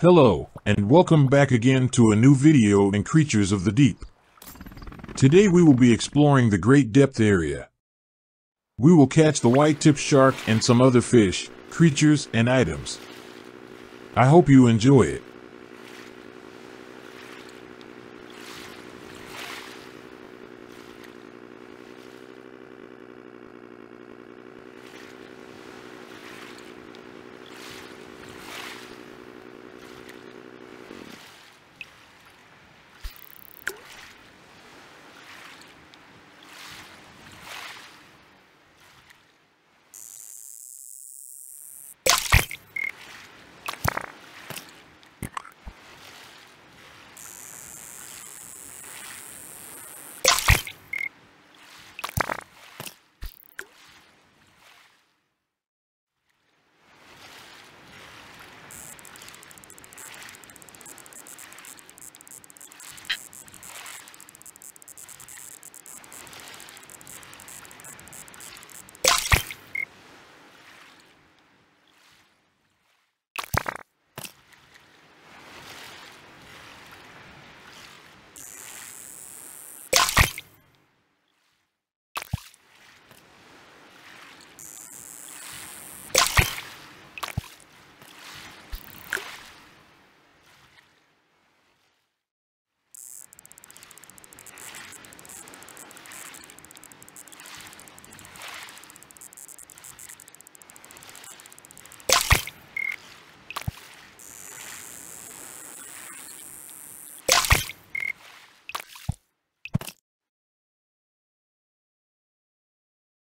Hello, and welcome back again to a new video in Creatures of the Deep. Today we will be exploring the Great Depth area. We will catch the white-tipped shark and some other fish, creatures, and items. I hope you enjoy it.